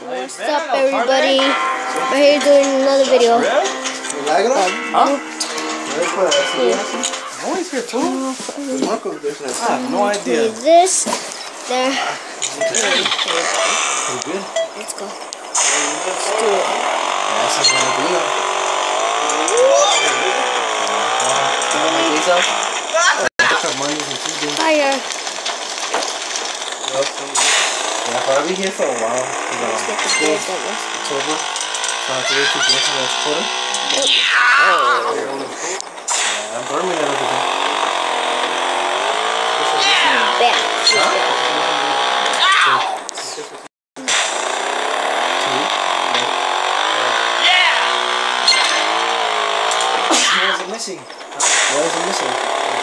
What's up, everybody? We're here doing another video. Huh? Always here too? I have no idea. This, there. Good? Let's go. Let's do it. That's what I'm gonna do now. Fire. Yeah, but I'll be here for a while. Let's get the bird that was. It's over. So I have to wait till the next quarter. Yeah, I'm burning it over there. Bam. Why is it missing? Why is it missing?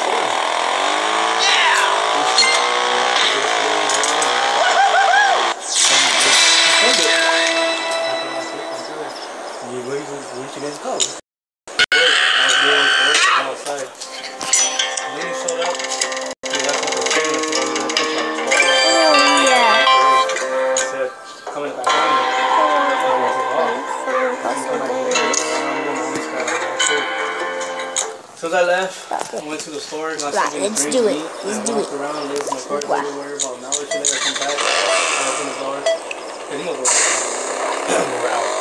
Where did you guys go? I was outside. And then you showed up. Oh, yeah. I said, coming back on. So as I left, I went to the store, got something Let's to do drink, it. eat, Let's and do I walked it. around, lived in my car everywhere. About an hour later, I come back, I open the door, and he was we're out.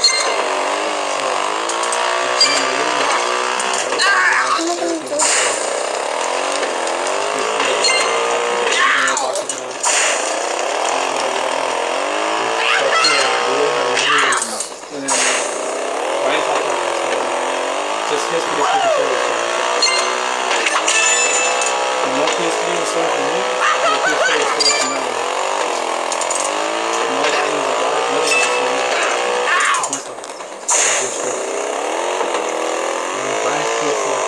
Just his PS3 controller. No PS3 was stolen from me, and the PS4 was stolen from me. No items of life, nothing else was stolen. It's my stuff. It's good stuff. And Brian's PS4.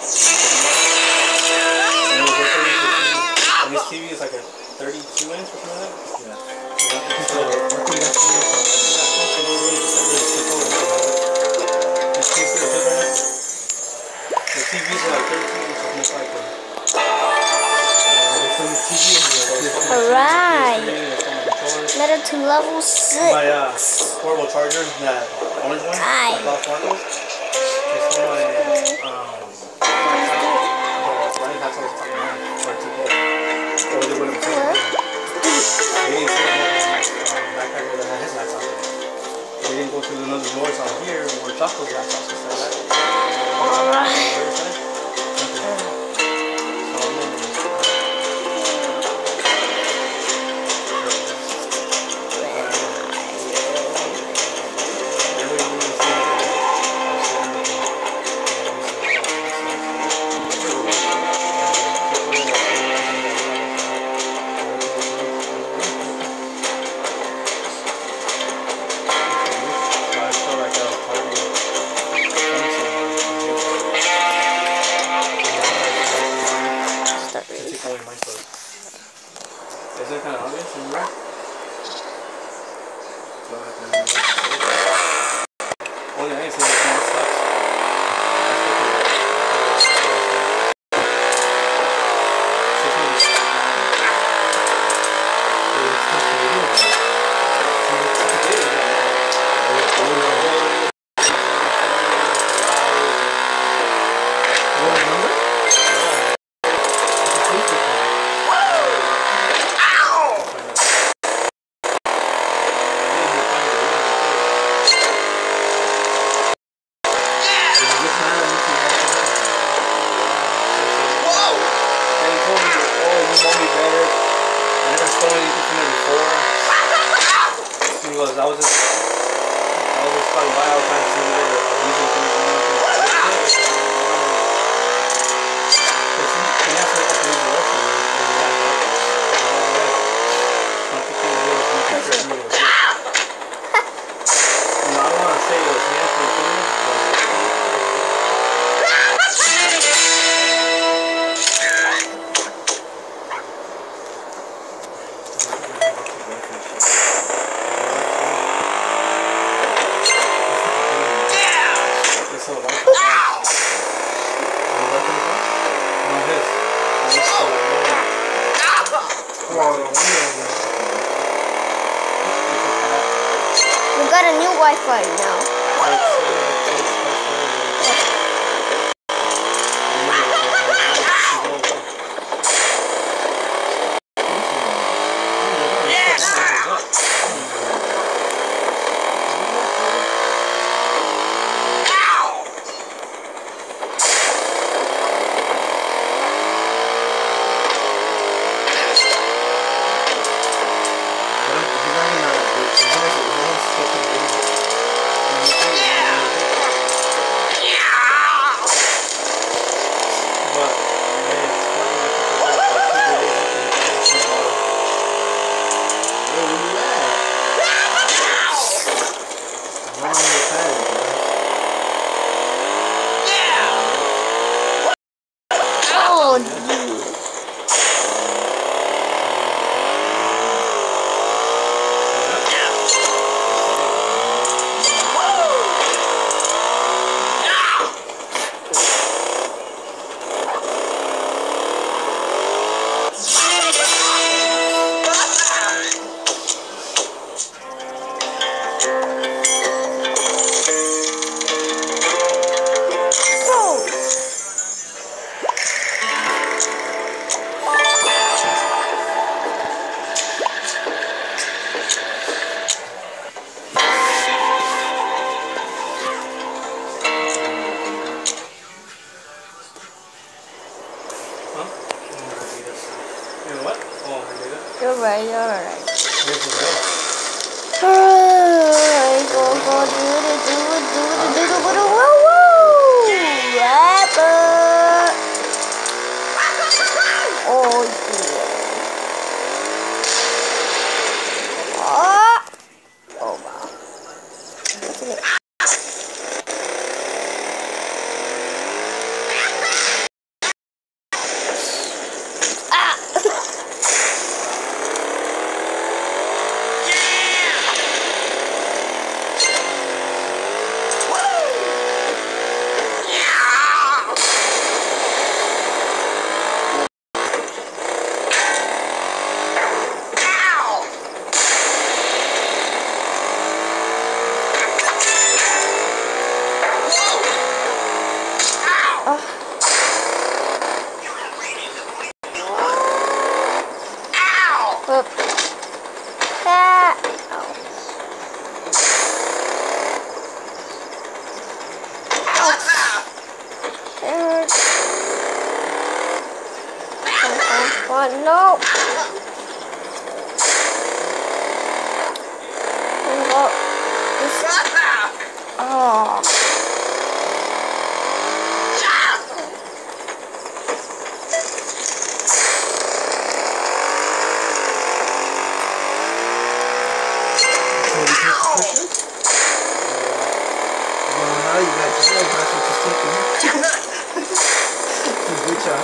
And it was okay with the TV. And this TV is like a 32 inch or something like that? Yeah. So, I think that's what it's supposed to go away, except for the controller. This piece of right now. The TVs are like 13 inches most likely. Alright. Made it to level 6. My portable charger, that orange one, Aye. Bob Sparkles. It's for my Ryan, that's what I was talking about. For it to go. Or they wouldn't put it in. They didn't put it in my backpacker that had his laptop in. They didn't go through another doors on here where Choco's laptop is. Alright. Is it kind of obvious? Are you right? Oh yeah, I ain't saying it's more stuff. I was just talking about how I was trying to see whether abusing things or anything like that. Because he has to have to use the restroom. And yeah, I think he was making sure he was here. You know, I don't want to say it was him for the thing, got a new Wi-Fi now. Oh, dude. You're right, you're right. Alright, go, do it, woo! Rapper! Oh, dear. Oh, wow. No. Oh. Good job.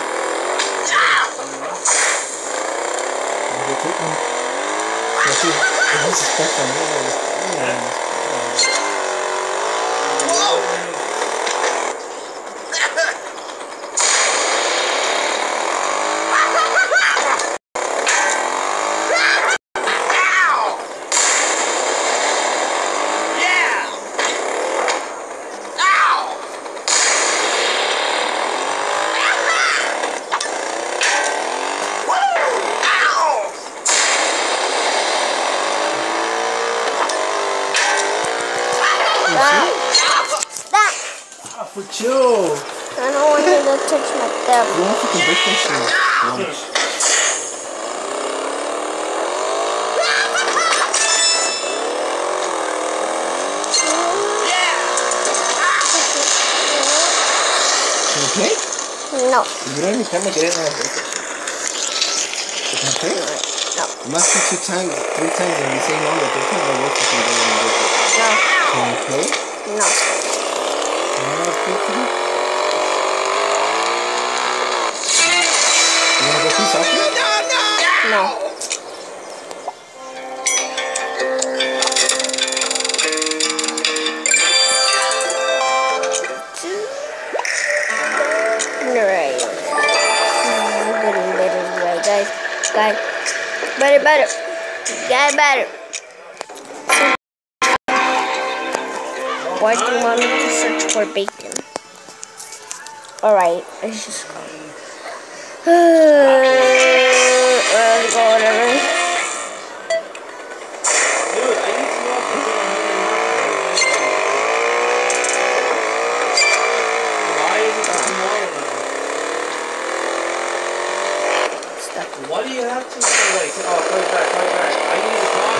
Stop with you. I don't want you to touch my thumb. You want to fucking break that shit. Okay? No. You don't even have to get it out of it. Okay? No. You must be 2 times, 3 times, and you say no, but 3 times I work with you. No. Okay? No. You wanna go play soccer? No. Guys, better, get better. Why do you want me to search for bacon? Alright, let's just go. Let's go, whatever. Dude, I need to know if you're why is it tomorrow now? Stop. What do you have to do? Like, oh, call it back. I need to talk.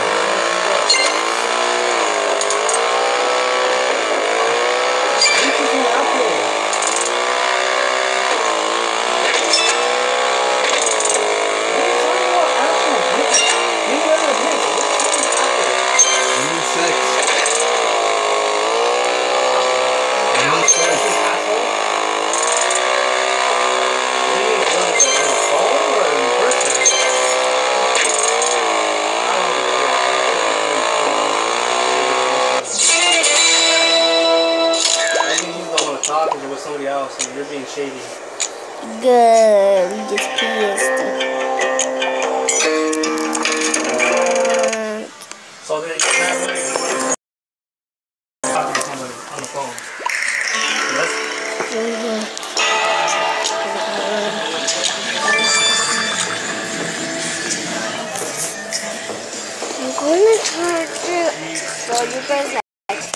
I need to do apple. What are you talking about apple? Give me another hint. What's apple? I need sex. I need sex. Asshole? What do you mean? On the phone or in person? I don't know. I think you don't want to talk because it was somebody else and you're being shady. Good, we just pissed. So then you're not really talking to somebody on the phone. Yes? I'm going to charge it. So you guys like.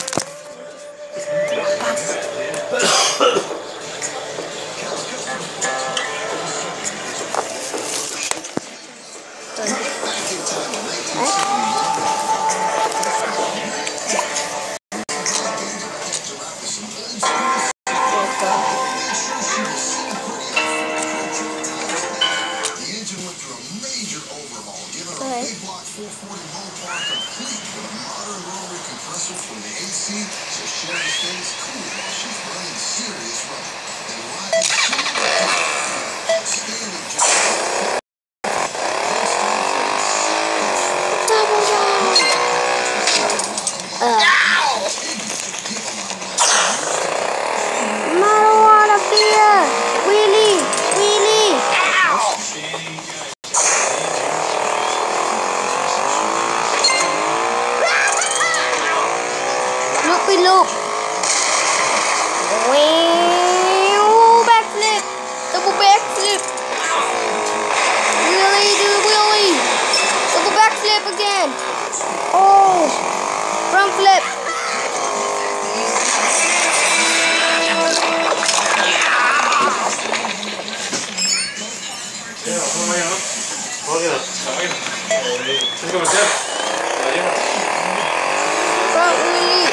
Marijuana beer! Wheelie! Loopy loop! Backflip! Double backflip! Wheelie do wheelie! Double backflip again! Oh! Front flip! Front wheelie!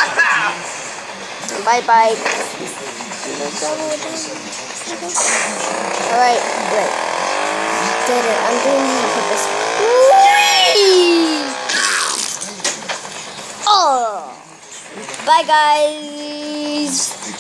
Bye bye. Alright, good. Did it. I'm doing it on purpose. Whee! Oh! Bye guys!